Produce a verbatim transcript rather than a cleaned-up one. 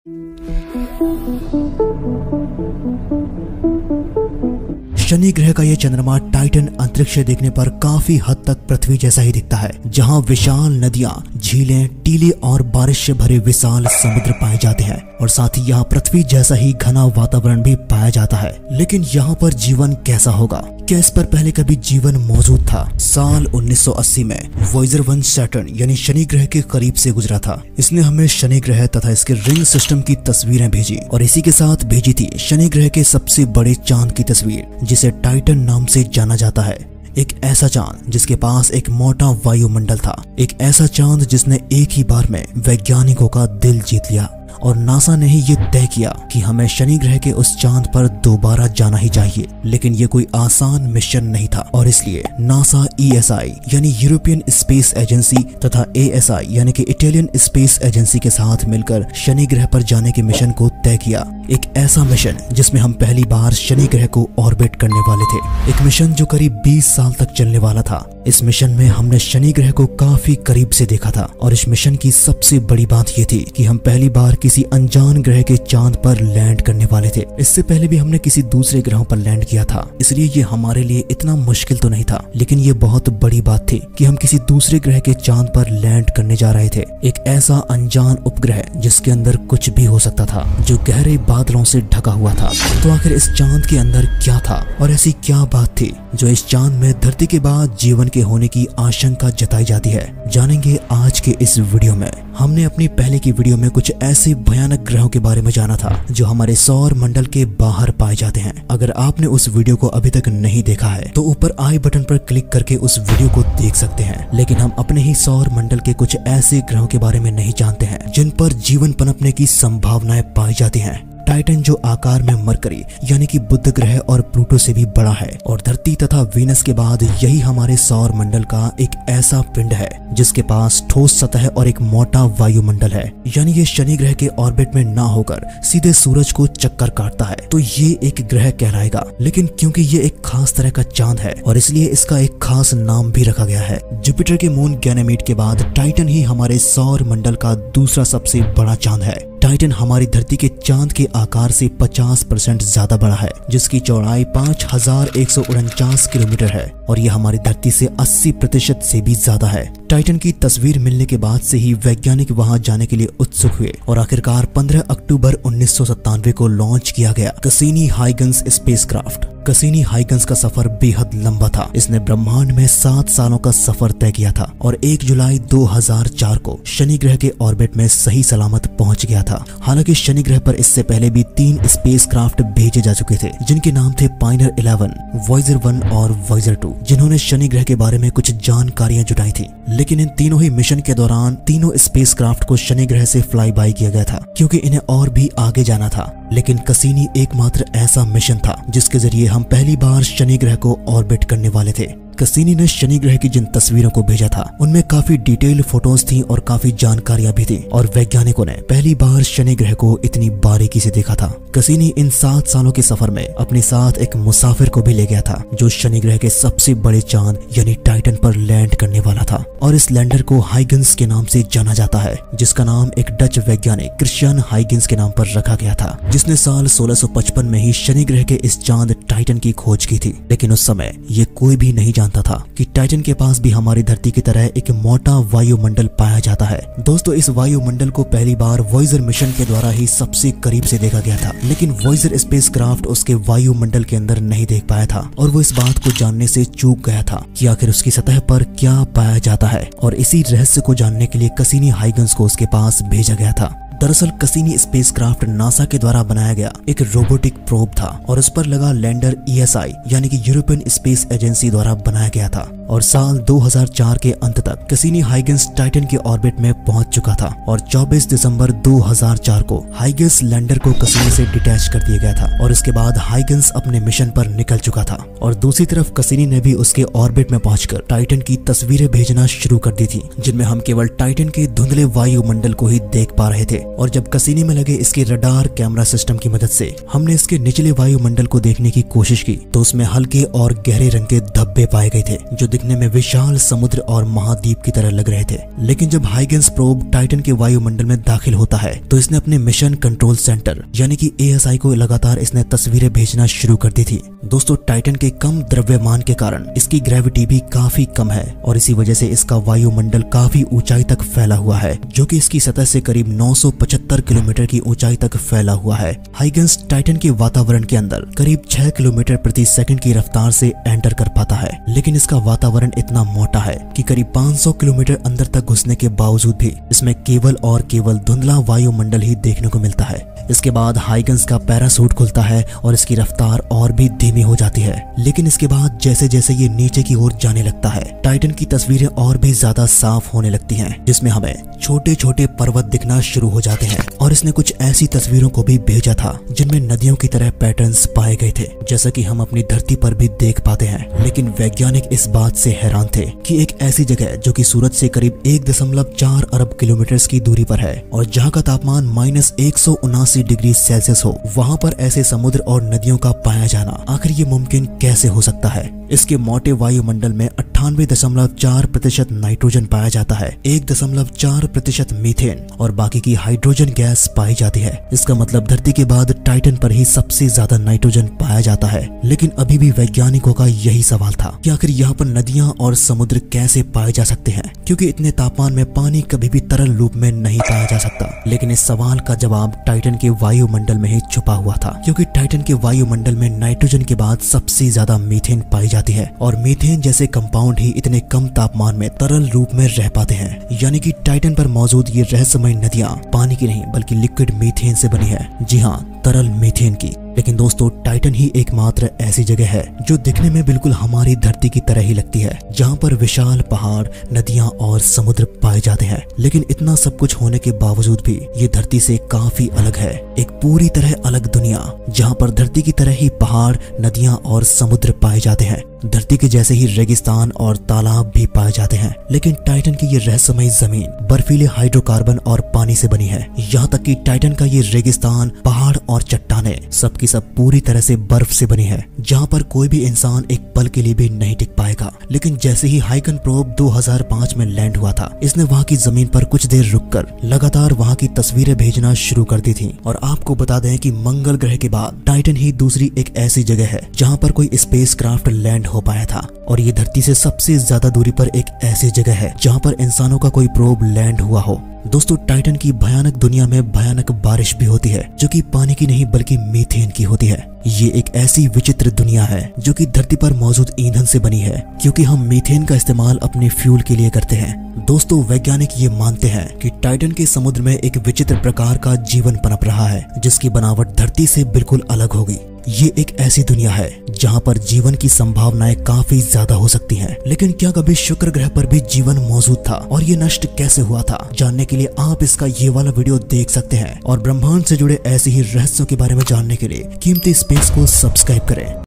शनि ग्रह का यह चंद्रमा टाइटन अंतरिक्ष से देखने पर काफी हद तक पृथ्वी जैसा ही दिखता है, जहां विशाल नदियां, झीलें, टीले और बारिश से भरे विशाल समुद्र पाए जाते हैं और साथ ही यहाँ पृथ्वी जैसा ही घना वातावरण भी पाया जाता है। लेकिन यहाँ पर जीवन कैसा होगा? क्या इस पर पहले कभी जीवन मौजूद था? साल उन्नीस सौ अस्सी में वॉयेजर वन सैटर्न यानी शनि ग्रह के करीब से गुजरा था। इसने हमें शनि ग्रह तथा इसके रिंग सिस्टम की तस्वीरें भेजी और इसी के साथ भेजी थी शनि ग्रह के सबसे बड़े चांद की तस्वीर, जिसे टाइटन नाम से जाना जाता है। एक ऐसा चांद जिसके पास एक मोटा वायुमंडल था, एक ऐसा चांद जिसने एक ही बार में वैज्ञानिकों का दिल जीत लिया और नासा ने ही ये तय किया कि हमें शनि ग्रह के उस चांद पर दोबारा जाना ही चाहिए। लेकिन ये कोई आसान मिशन नहीं था और इसलिए नासा ई एस आई यानी यूरोपियन स्पेस एजेंसी तथा ए एस आई यानी कि इटालियन स्पेस एजेंसी के साथ मिलकर शनि ग्रह पर जाने के मिशन को तय किया। एक ऐसा मिशन जिसमें हम पहली बार शनि ग्रह को ऑर्बिट करने वाले थे। एक मिशन जो करीब बीस साल तक चलने वाला था। इस मिशन में हमने शनि ग्रह को काफी करीब से देखा था और इस मिशन की सबसे बड़ी बात यह थी कि हम पहली बार किसी अनजान ग्रह के चांद पर लैंड करने वाले थे। इससे पहले भी हमने किसी दूसरे ग्रहों पर लैंड किया था, इसलिए ये हमारे लिए इतना मुश्किल तो नहीं था, लेकिन ये बहुत बड़ी बात थी कि हम किसी दूसरे ग्रह के चांद पर लैंड करने जा रहे थे। एक ऐसा अनजान उपग्रह जिसके अंदर कुछ भी हो सकता था, जो गहरे बादलों से ढका हुआ था। तो आखिर इस चांद के अंदर क्या था और ऐसी क्या बात थी जो इस चांद में धरती के बाद जीवन के होने की आशंका जताई जाती है? जानेंगे आज के इस वीडियो में। हमने अपनी पहले की वीडियो में कुछ ऐसे भयानक ग्रहों के बारे में जाना था जो हमारे सौर मंडल के बाहर पाए जाते हैं। अगर आपने उस वीडियो को अभी तक नहीं देखा है तो ऊपर आई बटन पर क्लिक करके उस वीडियो को देख सकते हैं। लेकिन हम अपने ही सौर मंडल के कुछ ऐसे ग्रहों के बारे में नहीं जानते हैं जिन पर जीवन पनपने की संभावनाएं पाई जाती हैं। टाइटन जो आकार में मरकरी यानी कि बुध ग्रह और प्लूटो से भी बड़ा है और धरती तथा वीनस के बाद यही हमारे सौर मंडल का एक ऐसा पिंड है जिसके पास ठोस सतह और एक मोटा वायुमंडल है। यानी ये शनि ग्रह के ऑर्बिट में ना होकर सीधे सूरज को चक्कर काटता है तो ये एक ग्रह कहलाएगा। लेकिन क्योंकि ये एक खास तरह का चांद है और इसलिए इसका एक खास नाम भी रखा गया है। जुपिटर के मून गैनेमीड के बाद टाइटन ही हमारे सौर मंडल का दूसरा सबसे बड़ा चांद है। टाइटन हमारी धरती के चांद के आकार से पचास परसेंट ज्यादा बड़ा है, जिसकी चौड़ाई पाँच हजार एक सौ उनचास किलोमीटर है और यह हमारी धरती से अस्सी प्रतिशत से भी ज्यादा है। टाइटन की तस्वीर मिलने के बाद से ही वैज्ञानिक वहां जाने के लिए उत्सुक हुए और आखिरकार पंद्रह अक्टूबर उन्नीस सौ सत्तानवे को लॉन्च किया गया Cassini Huygens spacecraft. Cassini Huygens का सफर बेहद लंबा था। इसने ब्रह्मांड में सात सालों का सफर तय किया था और एक जुलाई दो हज़ार चार को शनि ग्रह के ऑर्बिट में सही सलामत पहुंच गया था। हालांकि शनि ग्रह पर इससे पहले भी तीन स्पेसक्राफ्ट भेजे जा चुके थे जिनके नाम थे पायनियर इलेवन, वॉयेजर वन और वॉयेजर टू, जिन्होंने शनि ग्रह के बारे में कुछ जानकारियां जुटाई थी। लेकिन इन तीनों ही मिशन के दौरान तीनों स्पेसक्राफ्ट को शनि ग्रह से फ्लाई बाय किया गया था क्योंकि इन्हें और भी आगे जाना था। लेकिन कैसिनी एकमात्र ऐसा मिशन था जिसके जरिए हम पहली बार शनि ग्रह को ऑर्बिट करने वाले थे। कैसिनी ने शनि ग्रह की जिन तस्वीरों को भेजा था उनमें काफी डिटेल फोटोज थी और काफी जानकारियां भी थी और वैज्ञानिकों ने पहली बार शनि ग्रह को इतनी बारीकी से देखा था। कैसिनी इन सात सालों के सफर में अपने साथ एक मुसाफिर को भी ले गया था जो शनि ग्रह के सबसे बड़े चांद यानी टाइटन पर लैंड करने वाला था और इस लैंडर को हाइगन्स के नाम से जाना जाता है, जिसका नाम एक डच वैज्ञानिक क्रिश्चियन हाइगन्स के नाम पर रखा गया था, जिसने साल सोलह सौ पचपन में ही शनि ग्रह के इस चांद टाइटन की खोज की थी। लेकिन उस समय ये कोई भी नहीं जानता था कि टाइटन के पास भी हमारी धरती की तरह एक मोटा वायुमंडल पाया जाता है। दोस्तों, इस वायुमंडल को पहली बार वॉयेजर मिशन के द्वारा ही सबसे करीब से देखा गया था, लेकिन वॉयेजर स्पेसक्राफ्ट उसके वायुमंडल के अंदर नहीं देख पाया था और वो इस बात को जानने से चूक गया था कि आखिर उसकी सतह पर क्या पाया जाता है और इसी रहस्य को जानने के लिए कैसिनी हाइगन्स को उसके पास भेजा गया था। दरअसल कैसिनी स्पेसक्राफ्ट नासा के द्वारा बनाया गया एक रोबोटिक प्रोब था और उस पर लगा लैंडर ई एस आई यानी कि यूरोपियन स्पेस एजेंसी द्वारा बनाया गया था और साल दो हज़ार चार के अंत तक कैसिनी हाइगन्स टाइटन के ऑर्बिट में पहुंच चुका था और चौबीस दिसंबर दो हज़ार चार को हाइगन्स लैंडर को कैसिनी से डिटैच कर दिया गया था और इसके बाद हाइगन्स अपने मिशन पर निकल चुका था और दूसरी तरफ कैसिनी ने भी उसके ऑर्बिट में पहुंचकर टाइटन की तस्वीरें भेजना शुरू कर दी थी, जिनमें हम केवल टाइटन के धुंधले वायुमंडल को ही देख पा रहे थे। और जब कसीने में लगे इसके रडार कैमरा सिस्टम की मदद से हमने इसके निचले वायुमंडल को देखने की कोशिश की तो उसमें हल्के और गहरे रंग के धब्बे पाए गए थे जो दिखने में विशाल समुद्र और महाद्वीप की तरह लग रहे थे। लेकिन जब हाइगेंस प्रोब टाइटन के वायुमंडल में दाखिल होता है तो इसने अपने मिशन कंट्रोल सेंटर यानी कि ए एस आई को लगातार इसने तस्वीरें भेजना शुरू कर दी थी। दोस्तों, टाइटन के कम द्रव्यमान के कारण इसकी ग्रेविटी भी काफी कम है और इसी वजह से इसका वायुमंडल काफी ऊंचाई तक फैला हुआ है जो कि इसकी सतह से करीब नौ सौ पचहत्तर किलोमीटर की ऊंचाई तक फैला हुआ है। हाइगेंस टाइटन के वातावरण के अंदर करीब छह किलोमीटर प्रति सेकंड की रफ्तार से एंटर कर पाता है, लेकिन इसका वातावरण इतना मोटा है कि करीब पाँच सौ किलोमीटर अंदर तक घुसने के बावजूद भी इसमें केवल और केवल धुंधला वायुमंडल ही देखने को मिलता है। इसके बाद हाइगेंस का पैरासूट खुलता है और इसकी रफ्तार और भी धीमी हो जाती है, लेकिन इसके बाद जैसे जैसे ये नीचे की ओर जाने लगता है टाइटन की तस्वीरें और भी ज्यादा साफ होने लगती हैं, जिसमें हमें छोटे छोटे पर्वत दिखना शुरू हो जाते हैं। और इसने कुछ ऐसी तस्वीरों को भी भेजा था जिनमें नदियों की तरह पैटर्न्स पाए गए थे, जैसा कि हम अपनी धरती पर भी देख पाते हैं। लेकिन वैज्ञानिक इस बात से हैरान थे कि एक ऐसी जगह जो कि सूरज से करीब एक दशमलव चार अरब किलोमीटर की दूरी पर है और जहाँ का तापमान माइनस एक सौ उनासी डिग्री सेल्सियस हो, वहाँ पर ऐसे समुद्र और नदियों का पाया जाना आखिर ये मुमकिन कैसे हो सकता है। इसके मोटे वायुमंडल में अट्ठानवे दशमलव चार प्रतिशत नाइट्रोजन पाया जाता है, एक दशमलव चार प्रतिशत मीथेन और बाकी की हाइड्रोजन गैस पाई जाती है। इसका मतलब धरती के बाद टाइटन पर ही सबसे ज्यादा नाइट्रोजन पाया जाता है। लेकिन अभी भी वैज्ञानिकों का यही सवाल था कि आखिर यहाँ पर नदियाँ और समुद्र कैसे पाए जा सकते हैं, क्योंकि इतने तापमान में पानी कभी भी तरल रूप में नहीं पाया जा सकता। लेकिन इस सवाल का जवाब टाइटन के वायुमंडल में ही छुपा हुआ था, क्योंकि टाइटन के वायुमंडल में नाइट्रोजन के बाद सबसे ज्यादा मीथेन पाई जाती है और मीथेन जैसे कंपाउंड ही इतने कम तापमान में तरल रूप में रह पाते हैं। यानी कि टाइटन पर मौजूद ये रहस्यमय नदियां पानी की नहीं बल्कि लिक्विड मीथेन से बनी है। जी हाँ, तरल मीथेन की। लेकिन दोस्तों, टाइटन ही एकमात्र ऐसी जगह है जो दिखने में बिल्कुल हमारी धरती की तरह ही लगती है, जहाँ पर विशाल पहाड़, नदियाँ और समुद्र पाए जाते हैं। लेकिन इतना सब कुछ होने के बावजूद भी ये धरती से काफी अलग है, एक पूरी तरह अलग दुनिया जहाँ पर धरती की तरह ही पहाड़, नदियाँ और समुद्र पाए जाते हैं। धरती के जैसे ही रेगिस्तान और तालाब भी पाए जाते हैं। लेकिन टाइटन की ये रहस्यमय जमीन बर्फीले हाइड्रोकार्बन और पानी से बनी है। यहाँ तक कि टाइटन का ये रेगिस्तान, पहाड़ और चट्टाने सब की सब पूरी तरह से बर्फ से बनी है, जहाँ पर कोई भी इंसान एक पल के लिए भी नहीं टिक पाएगा। लेकिन जैसे ही हाइकन प्रोब दो हज़ार पाँच में लैंड हुआ था, इसने वहाँ की जमीन पर कुछ देर रुककर लगातार वहाँ की तस्वीरें भेजना शुरू कर दी थी। और आपको बता दें कि मंगल ग्रह के बाद टाइटन ही दूसरी एक ऐसी जगह है जहाँ पर कोई स्पेसक्राफ्ट लैंड हो पाया था। और ये धरती से सबसे ज्यादा दूरी पर एक ऐसी जगह है जहाँ पर इंसानों का कोई प्रोब लैंड हुआ हो। दोस्तों, टाइटन की भयानक दुनिया में भयानक बारिश भी होती है जो कि पानी की नहीं बल्कि मीथेन की होती है। ये एक ऐसी विचित्र दुनिया है जो कि धरती पर मौजूद ईंधन से बनी है, क्योंकि हम मीथेन का इस्तेमाल अपने फ्यूल के लिए करते हैं। दोस्तों, वैज्ञानिक ये मानते हैं कि टाइटन के समुद्र में एक विचित्र प्रकार का जीवन पनप रहा है जिसकी बनावट धरती से बिल्कुल अलग होगी। ये एक ऐसी दुनिया है जहाँ पर जीवन की संभावनाएं काफी ज्यादा हो सकती हैं। लेकिन क्या कभी शुक्र ग्रह पर भी जीवन मौजूद था और ये नष्ट कैसे हुआ था, जानने के लिए आप इसका ये वाला वीडियो देख सकते हैं। और ब्रह्मांड से जुड़े ऐसे ही रहस्यों के बारे में जानने के लिए कीमती स्पेस को सब्सक्राइब करें।